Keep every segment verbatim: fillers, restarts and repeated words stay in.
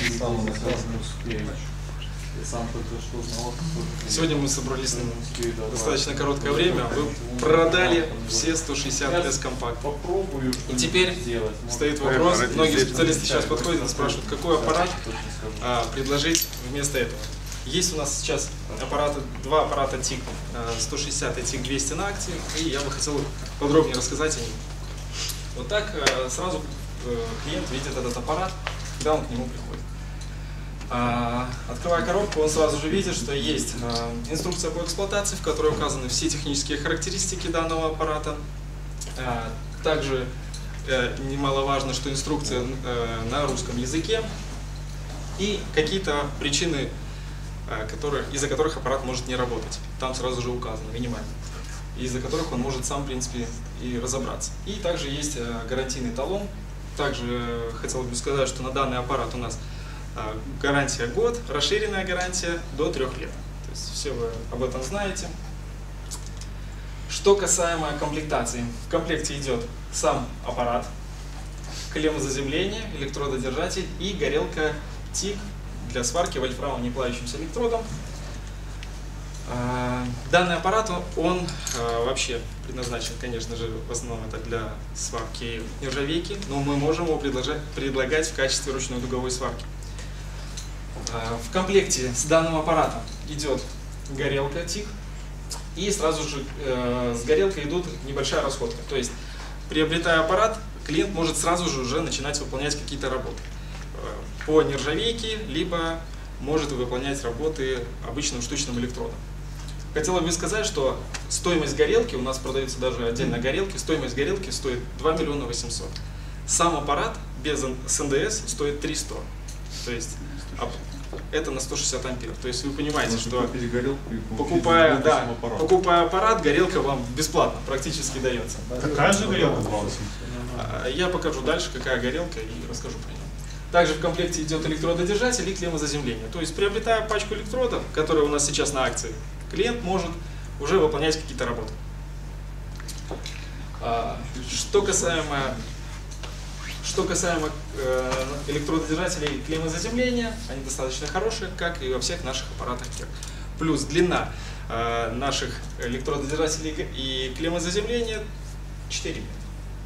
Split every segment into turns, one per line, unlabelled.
Сегодня мы собрались на достаточно короткое время, вы продали все сто шестьдесят эс компакт. И теперь стоит вопрос, многие специалисты сейчас подходят и спрашивают, какой аппарат а, предложить вместо этого. Есть у нас сейчас аппараты, два аппарата тик сто шестьдесят и тик двести на акции, и я бы хотел подробнее рассказать о них. Вот так сразу клиент видит этот аппарат, когда он к нему приходит. Открывая коробку, он сразу же видит, что есть инструкция по эксплуатации, в которой указаны все технические характеристики данного аппарата. Также немаловажно, что инструкция на русском языке и какие-то причины, которые, из-за которых аппарат может не работать. Там сразу же указано минимально, из-за которых он может сам, в принципе, и разобраться. И также есть гарантийный талон. Также хотел бы сказать, что на данный аппарат у нас гарантия год, расширенная гарантия до трех лет. То есть все вы об этом знаете. Что касаемо комплектации. В комплекте идет сам аппарат, клемма заземления, электрододержатель и горелка тик для сварки вольфрамом неплавящимся электродом. Данный аппарат, он вообще предназначен, конечно же, в основном это для сварки нержавейки, но мы можем его предлагать в качестве ручной дуговой сварки. В комплекте с данным аппаратом идет горелка тик, и сразу же с горелкой идут небольшая расходка. То есть, приобретая аппарат, клиент может сразу же уже начинать выполнять какие-то работы по нержавейке, либо может выполнять работы обычным штучным электродом. Хотела бы сказать, что стоимость горелки, у нас продаются даже отдельно горелки, стоимость горелки стоит два миллиона восемьсот. Сам аппарат без с эн дэ эс стоит триста. То есть это на сто шестьдесят ампер. То есть вы понимаете, что покупая, да, покупая аппарат, горелка вам бесплатно практически дается.
Какая же горелка?
Я покажу дальше, какая горелка, и расскажу про нее. Также в комплекте идет электрододержатель и клемма заземления. То есть, приобретая пачку электродов, которые у нас сейчас на акции, клиент может уже выполнять какие-то работы. Что касаемо, что касаемо электрододержателей и клеммы заземления, они достаточно хорошие, как и во всех наших аппаратах КЕР. Плюс длина наших электрододержателей и клеммы заземления четыре метра.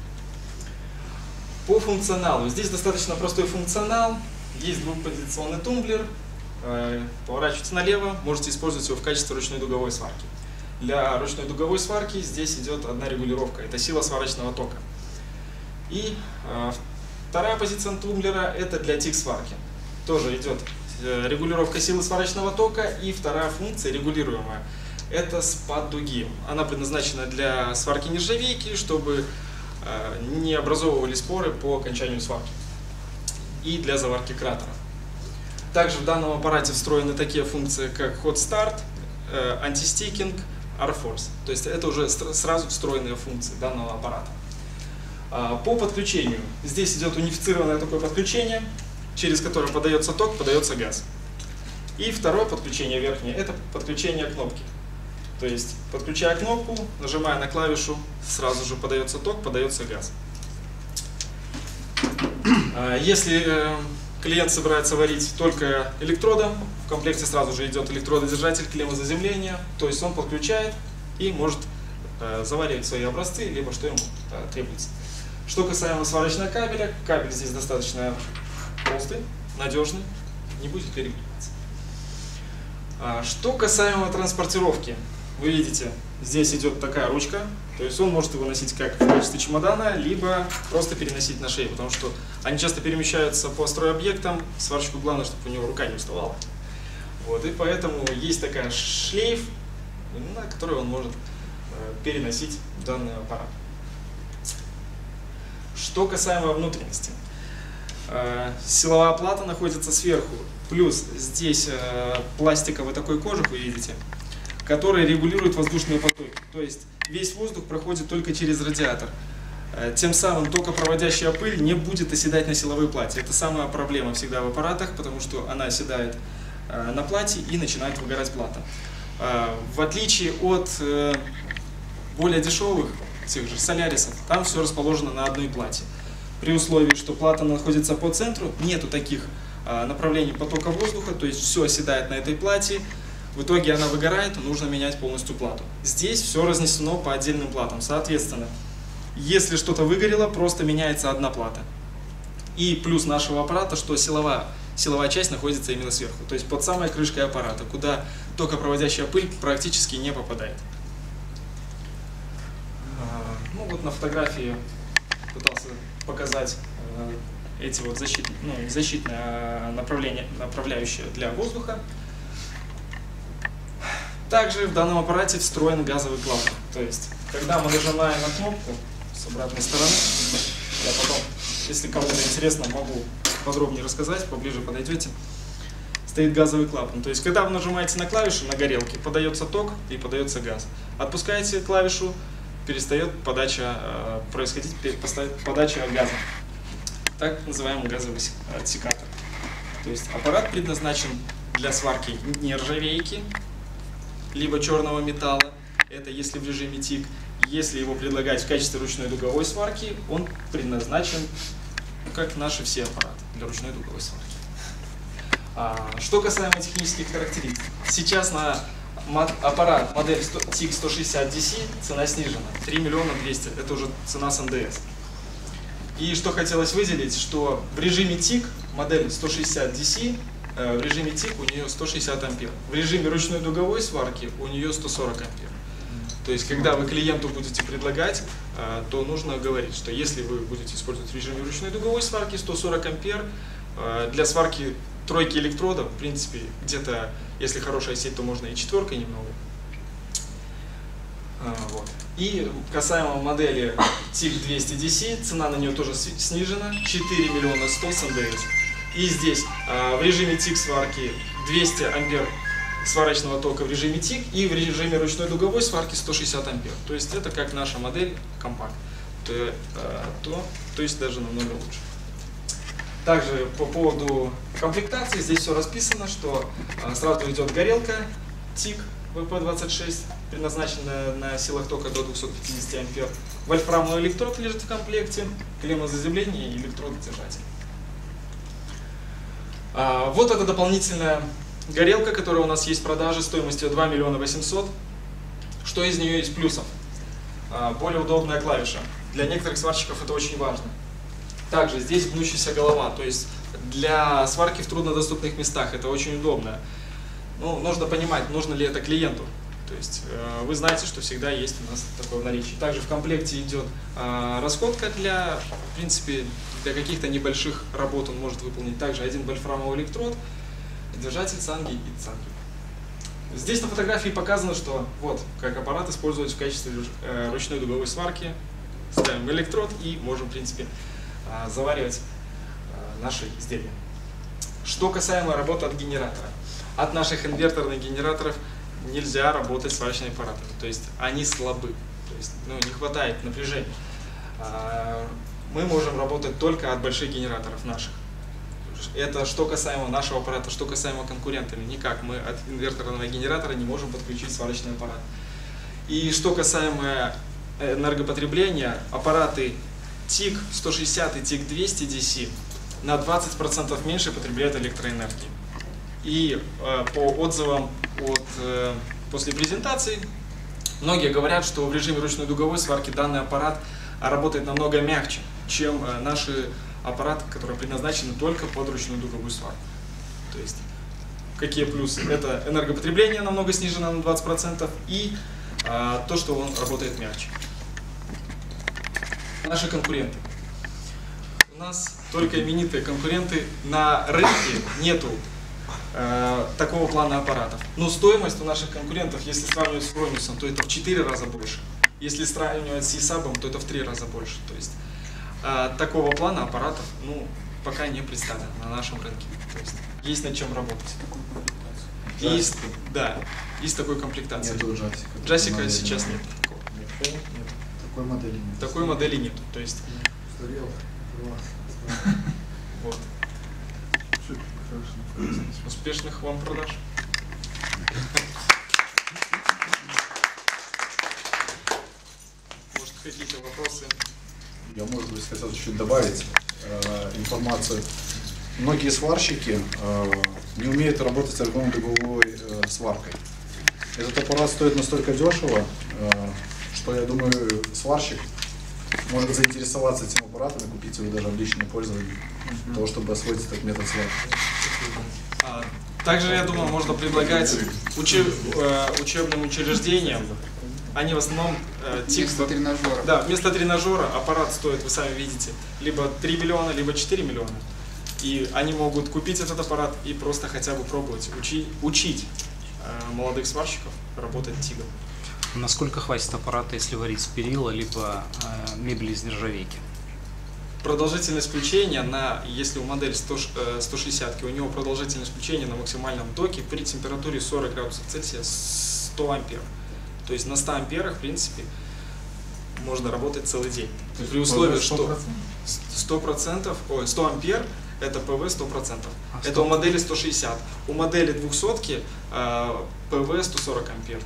По функционалу. Здесь достаточно простой функционал. Есть двухпозиционный тумблер. Поворачивается налево. Можете использовать его в качестве ручной дуговой сварки. Для ручной дуговой сварки здесь идет одна регулировка. Это сила сварочного тока. И вторая позиция тумблера – это для тик-сварки. Тоже идет регулировка силы сварочного тока. И вторая функция регулируемая – это спад дуги. Она предназначена для сварки нержавейки, чтобы не образовывались поры по окончанию сварки, и для заварки кратера. Также в данном аппарате встроены такие функции, как Hot Start, Anti-Sticking, R-Force. То есть это уже сразу встроенные функции данного аппарата. По подключению. Здесь идет унифицированное такое подключение, через которое подается ток, подается газ. И второе подключение верхнее – это подключение кнопки. То есть, подключая кнопку, нажимая на клавишу, сразу же подается ток, подается газ. Если клиент собирается варить только электродом, в комплекте сразу же идет электрододержатель, клемма заземления, то есть он подключает и может заваривать свои образцы, либо что ему требуется. Что касаемо сварочного кабеля, кабель здесь достаточно толстый, надежный, не будет перегреваться. Что касаемо транспортировки. Вы видите, здесь идет такая ручка, то есть он может его носить как в качестве чемодана, либо просто переносить на шею, потому что они часто перемещаются по стройобъектам, сварщику главное, чтобы у него рука не уставала. Вот, и поэтому есть такая шлейф, на который он может переносить данный аппарат. Что касаемо внутренности. Силовая плата находится сверху, плюс здесь пластиковый такой кожух, вы видите, который регулирует воздушные потоки. То есть весь воздух проходит только через радиатор. Тем самым токопроводящая пыль не будет оседать на силовой плате. Это самая проблема всегда в аппаратах, потому что она оседает на плате и начинает выгорать плата. В отличие от более дешевых, тех же солярисов, там все расположено на одной плате. При условии, что плата находится по центру, нету таких направлений потока воздуха, то есть все оседает на этой плате, в итоге она выгорает, нужно менять полностью плату. Здесь все разнесено по отдельным платам, соответственно, если что-то выгорело, просто меняется одна плата. И плюс нашего аппарата, что силовая, силовая часть находится именно сверху, то есть под самой крышкой аппарата, куда токопроводящая пыль практически не попадает. Ну вот на фотографии пытался показать эти вот защит, ну, защитное направление, направляющее для воздуха. Также в данном аппарате встроен газовый клапан. То есть, когда мы нажимаем на кнопку с обратной стороны, я потом, если кому-то интересно, могу подробнее рассказать, поближе подойдете, стоит газовый клапан. То есть, когда вы нажимаете на клавишу на горелке, подается ток и подается газ. Отпускаете клавишу, перестает подача, э, происходить подача газа. Так называемый газовый отсекатор. То есть аппарат предназначен для сварки нержавейки, либо черного металла. Это если в режиме тик. Если его предлагать в качестве ручной дуговой сварки, он предназначен, как наши все аппараты, для ручной дуговой сварки. А, что касаемо технических характеристик. Сейчас на аппарат модель тик сто шестьдесят ди си цена снижена. три миллиона двести. Это уже цена с эн дэ эс. И что хотелось выделить, что в режиме тик модель сто шестьдесят ди си, э, в режиме тик у нее сто шестьдесят ампер. В режиме ручной дуговой сварки у нее сто сорок ампер. То есть, когда вы клиенту будете предлагать, э, то нужно говорить, что если вы будете использовать в режиме ручной дуговой сварки сто сорок ампер, э, для сварки тройки электродов, в принципе, где-то, если хорошая сеть, то можно и четверкой немного. Э, вот. И касаемо модели тик двести ди си, цена на нее тоже снижена, четыре миллиона сто с эн дэ эс. И здесь э, в режиме тик сварки двести ампер сварочного тока в режиме тик и в режиме ручной дуговой сварки сто шестьдесят ампер. То есть это как наша модель компакт. То, э, то, то есть даже намного лучше. Также по поводу комплектации здесь все расписано, что э, сразу идет горелка тик вэ пэ двадцать шесть, предназначенная на силах тока до двухсот пятидесяти ампер. Вольфрамовый электрод лежит в комплекте, клемма заземления и электрододержатель. А, вот это дополнительная горелка, которая у нас есть в продаже стоимостью два миллиона восемьсот. Что из нее есть плюсов? А, более удобная клавиша. Для некоторых сварщиков это очень важно. Также здесь гнущаяся голова, то есть для сварки в труднодоступных местах это очень удобно. Ну, нужно понимать, нужно ли это клиенту. То есть э, вы знаете, что всегда есть у нас такое в наличии. Также в комплекте идет э, расходка для, в принципе, для каких-то небольших работ он может выполнить. Также один вольфрамовый электрод, держатель цанги и цанги. Здесь на фотографии показано, что вот как аппарат использовать в качестве э, ручной дуговой сварки. Ставим электрод и можем, в принципе, э, заваривать э, наши изделия. Что касаемо работы от генератора. От наших инверторных генераторов нельзя работать сварочными аппаратами, то есть они слабы, то есть ну, не хватает напряжения. Мы можем работать только от больших генераторов наших. Это что касаемо нашего аппарата, что касаемо конкурентов. Никак мы от инверторного генератора не можем подключить сварочный аппарат. И что касаемо энергопотребления, аппараты тик сто шестьдесят и тик двести ди си на двадцать процентов меньше потребляют электроэнергии. И э, по отзывам от, э, после презентации, многие говорят, что в режиме ручной дуговой сварки данный аппарат работает намного мягче, чем э, наши аппараты, которые предназначены только под ручную дуговую сварку. То есть, какие плюсы? Это энергопотребление намного снижено на двадцать процентов и э, то, что он работает мягче. Наши конкуренты. У нас только именитые конкуренты, на рынке нету такого плана аппаратов. Но стоимость у наших конкурентов, если сравнивать с Фромисом, то это в четыре раза больше. Если сравнивать с ИСАБом, то это в три раза больше. То есть э, такого плана аппаратов ну, пока не представлено на нашем рынке. То есть есть над чем работать. Есть, да, есть такой комплектации.
Нету джасика.
Джасика сейчас нет. Нет. Нет.
Такой модели нет.
Такой модели нет. То есть. Вот. Успешных вам продаж. Может, какие-то вопросы?
Я, может быть, хотел чуть-чуть добавить э, информацию многие сварщики э, не умеют работать с эргономо-дуговой э, сваркой. Этот аппарат стоит настолько дешево, э, что я думаю, сварщик может заинтересоваться этим аппаратом и купить его даже в личное пользование, для того, чтобы освоить этот метод сварки.
Также, я думаю, можно предлагать учеб, э, учебным учреждениям, они в основном э, тип,
вместо тренажера.
Да, вместо тренажера аппарат стоит, вы сами видите, либо три миллиона, либо четыре миллиона. И они могут купить этот аппарат и просто хотя бы пробовать учить, учить э, молодых сварщиков работать тигом.
Насколько хватит аппарата, если варить с перила, либо э, мебель из нержавейки?
Продолжительность включения, на, если у модели сто шестьдесят, у него продолжительность включения на максимальном токе при температуре сорок градусов Цельсия сто ампер. То есть на ста амперах, в принципе, можно работать целый день. При условии, что сто процентов, ой, сто ампер это ПВ сто процентов.
А
это у модели сто шестьдесят. У модели двухсотки э, ПВ сто сорок ампер.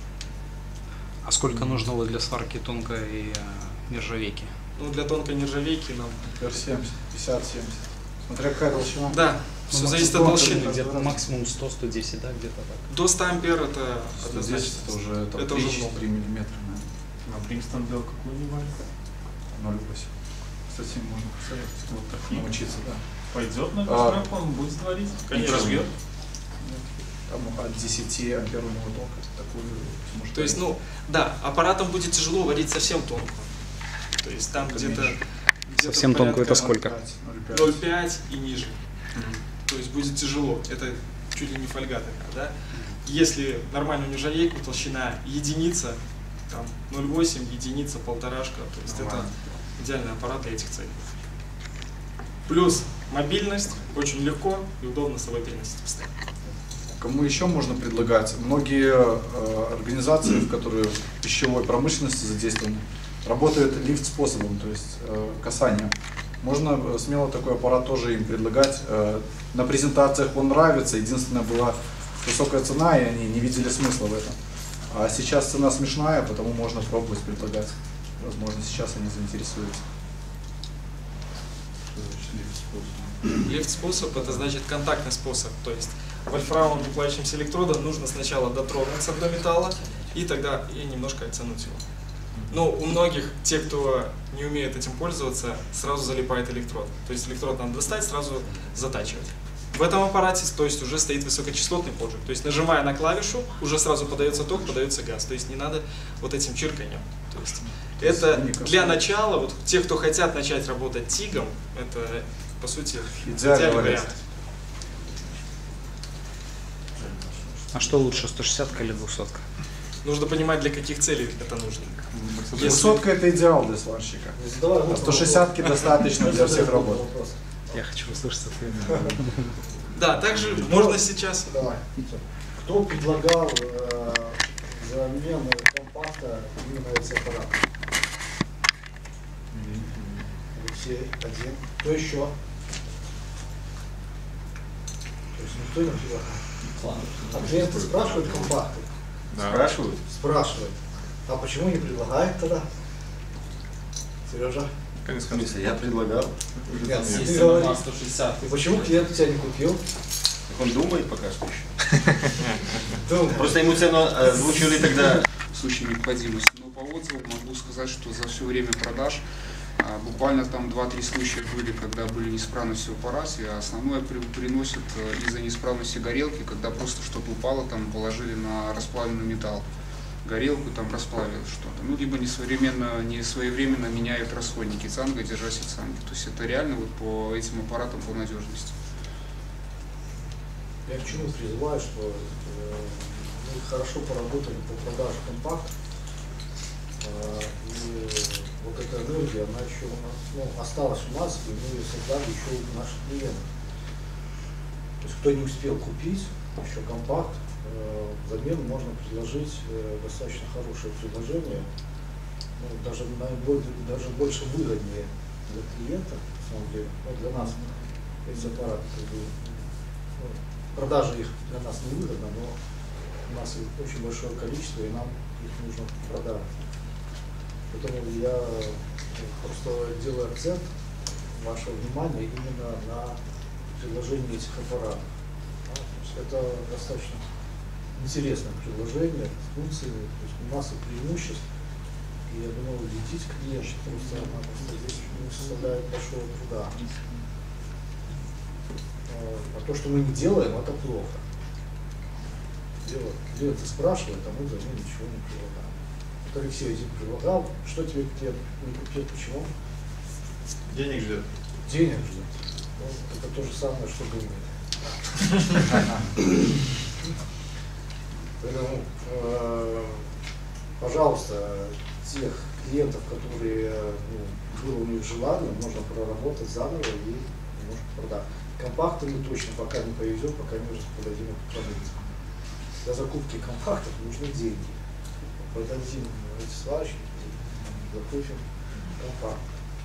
А сколько нужно вот для сварки тонкой э, нержавейки?
Ну, для тонкой нержавейки нам...
семьдесят, пятьдесят, семьдесят. Смотря какая толщина.
Да,
Ну,
все зависит от толщины.
Где-то максимум сто — сто десять, да, где-то так.
До ста ампер это однозначно.
Здесь это уже там,
это
три,
уже много.
три миллиметра.
А Brimstone Bell какой не варит?
ноль восемь. Кстати, можно посоветовать.
Вот такие.
Научиться, да.
Пойдет на
А,
космоп, он будет варить?
Конечно.
Разбьет?
Там от десяти ампер у него тока. Такую, может,
То есть, ну, да, аппаратом будет тяжело варить совсем тонко. То есть там
Это
где-то...
меньше.
где-то
Совсем тонко это сколько?
ноль пять и ниже. То есть будет тяжело. Это чуть ли не фольга такая, да? Если нормальную нержавейку, толщина единица, там ноль восемь, единица, полторашка. То есть это идеальный аппарат для этих целей. Плюс мобильность, очень легко и удобно с собой переносить постоянно.
Кому еще можно предлагать? Многие э, организации, в которые в пищевой промышленности задействованы, работают лифт-способом, то есть э, касанием. Можно э, смело такой аппарат тоже им предлагать. Э, на презентациях он нравится, единственное, была высокая цена, и они не видели смысла в этом. А сейчас цена смешная, потому можно пробовать предлагать. Возможно, сейчас они заинтересуются.
Лифт-способ это значит контактный способ, то есть вольфрамовым плавящимся электродом нужно сначала дотронуться до металла и тогда и немножко оттянуть его. Но у многих, те, кто не умеет этим пользоваться, сразу залипает электрод. То есть электрод надо достать, сразу затачивать. В этом аппарате, то есть, уже стоит высокочастотный поджиг. То есть нажимая на клавишу, уже сразу подается ток, подается газ. То есть не надо вот этим чирканьем. То есть это для начала, вот те, кто хотят начать работать тигом, это по сути идеальный вариант.
А что лучше, сто шестьдесят или двухсотка?
Нужно понимать, для каких целей это нужно.
двухсотка это идеал для сварщика. А сто шестьдесят достаточно для всех работ.
Я хочу услышать ответ.
Да, также можно сейчас...
Давай. Кто предлагал э, замену компакта именно этот аппарат? Алексей, один. Кто еще? То есть никто не предлагал. А клиенты спрашивают компакты?
Да. Спрашивают?
Спрашивают. А почему не предлагают тогда? Сережа?
Конечно,
я предлагал.
Нет,
Есть
ты говори.
сто шестьдесят.
И почему клиент у тебя не купил?
Он думает пока что еще.
Думаю.
Просто ему цену озвучили тогда.
В случае необходимости. Но по отзывам могу сказать, что за все время продаж а, буквально там два-три случая были, когда были неисправности в аппарате, а основное при, приносит из-за неисправности горелки, когда просто что-то упало, там положили на расплавленный металл. Горелку там расплавили что-то. Ну, либо несвоевременно, не своевременно меняют расходники цанга, держатель цанги. То есть это реально вот по этим аппаратам по надежности.
Я к чему призываю, что э, мы хорошо поработали по продаже компакт, э, и вот эта энергия, она еще у нас, ну, осталась у нас, и мы ее создали еще у наших клиентов. То есть кто не успел купить еще компакт, э, взамен можно предложить э, достаточно хорошее предложение, ну, даже, наиболее, даже больше выгоднее для клиента, на самом деле, ну, для нас эти аппараты, как бы, ну, продажа их для нас не выгодна, но у нас их очень большое количество, и нам их нужно продавать. Поэтому я просто делаю акцент вашего внимания именно на предложение этих аппаратов. Да, то есть это достаточно интересное предложение с функциями, то есть масса преимуществ. И я думаю, убедить клиента просто здесь не составляет большого труда. А то, что мы не делаем, это плохо. Клиент спрашивает, а мы за ним ничего не предлагаем. Вот Алексей один предлагал, что тебе клиент не купил, почему?
Денег ждет.
Денег ждет. Ну, это то же самое, что думает. Поэтому, э, пожалуйста, тех клиентов, которые ну, было у них желание, можно проработать заново и немножко продать. Компакты мы точно пока не повезем, пока не продадим эту продукцию. Для закупки компактов нужны деньги. Продадим эти сварочники, закупим компакт.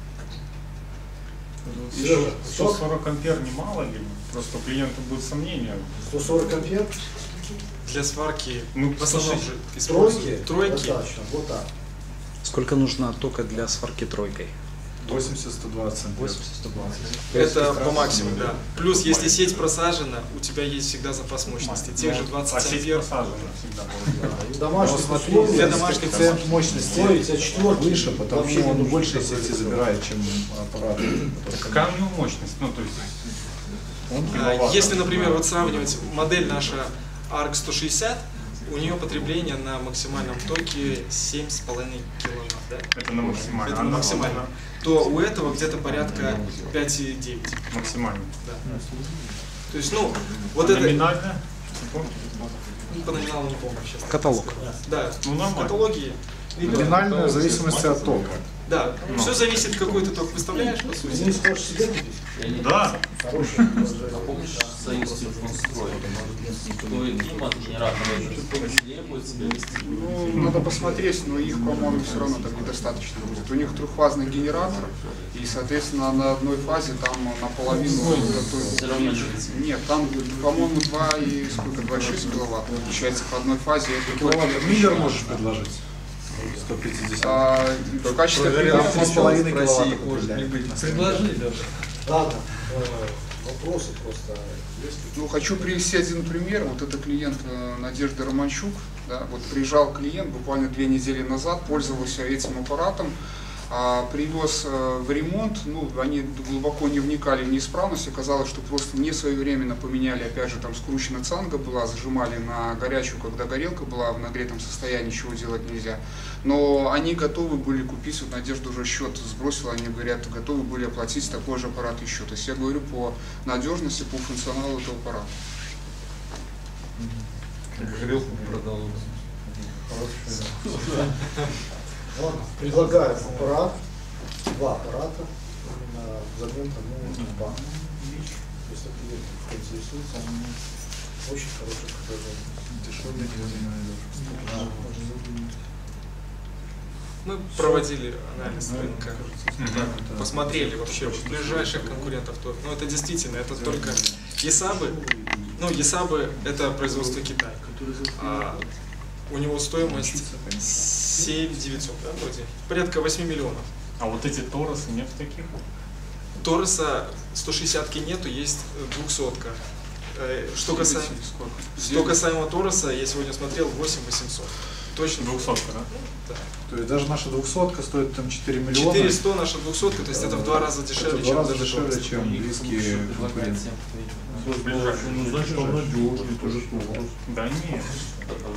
Еще сто сорок ампер немало ли? Просто у клиента будет сомнение.
сто сорок ампер?
Для сварки
Ну,
в основном же
Тройки?
используют тройки.
Достаточно, вот так.
Сколько нужно тока для сварки тройкой?
восемьдесят — сто двадцать ампер.
восемьдесят — сто двадцать.
Это по максимуму, да. Плюс, если сеть просажена, у тебя есть всегда запас мощности. Тех же
А
двадцать
сеть
ампер.
просажена всегда будет.
Домашних
Но смотри,
условиях,
для
здесь
домашних
коэффициент
условий.
мощности
Стоит, а четвертый
выше, потому
вообще
что он
не нужен
больше
такой
сети
электронный.
забирает, чем аппарат.
Какая у него мощность? Ну, то есть,
Он
А,
киловатт.
Если, например, вот сравнивать модель наша арк сто шестьдесят, у нее потребление на максимальном токе семь с половиной киловатт, да?
это на максимально.
Это
А
на
на-
максимально. То у этого где-то порядка пять и девять.
Максимально.
Да. То есть, ну, вот
А
это,
номинально? Не помню.
ну, по номиналу не помню сейчас.
Каталог.
Да,
Ну,
в
нормально.
каталоге. либо-
Номинально в зависимости от тока.
Да,
Ну.
все зависит, какой ты ток выставляешь, по сути.
Ты хочешь себе купить?
Да.
Хорошее предложение.
Помнишь, союз телефонстрой? Стоит им от генератора требует себя вести.
Ну, надо посмотреть, но их, по-моему, все равно так недостаточно будет. У них трехфазный генератор, и, соответственно, на одной фазе там наполовину
Все равно
готовится. Нет, там, по-моему, два и сколько, два и шесть киловатт. Получается, по одной фазе это
Киловатт Миллер можешь предложить? сто пятьдесят.
А, в качестве
Там
примера
три с половиной киловатта
может не
потребляет.
быть.
Предложи, да.
Ладно, э, вопросы просто есть.
Ну, хочу привести один пример. Вот это клиент э, Надежды Романчук. Да, вот приезжал клиент буквально две недели назад, пользовался этим аппаратом, а, привез э, в ремонт. Ну, они глубоко не вникали в неисправность. Оказалось, что просто не своевременно поменяли, опять же, там скручена цанга была, зажимали на горячую, когда горелка была в нагретом состоянии, чего делать нельзя. Но они готовы были купить, вот Надежда уже счет сбросила, они говорят, готовы были оплатить такой же аппарат еще. То есть я говорю по надежности, по функционалу этого аппарата.
Грелку продал.
Ладно, предлагаю аппарат, два аппарата, именно взамен тому компакту. Если клиент интересуется, очень хорошее предложение.
Мы проводили анализ рынка,
Мгм.
посмотрели вообще ближайших конкурентов. То, ну, это действительно, это только Есабы. Ну, Есабы это производство Китая. А у него стоимость семь девятьсот, да, вроде? Порядка восемь миллионов.
А вот эти Торосы нет таких?
Тороса сто шестидесятки нету, есть двухсотка. Э, Что касаемо, что касаемо Тороса, я сегодня смотрел восемь восемьсот. Точно
Двухсотка, да?
Да.
То есть даже наша двухсотка стоит там четыре миллиона.
четыре сто наша двухсотка, то есть это в два раза дешевле,
Это в
чем
два раза
даже
дешевле,
Торос.
чем близкие конкуренты.
Ближайшие.
Ну, значит, он надежный, тоже Торос.
Да нет.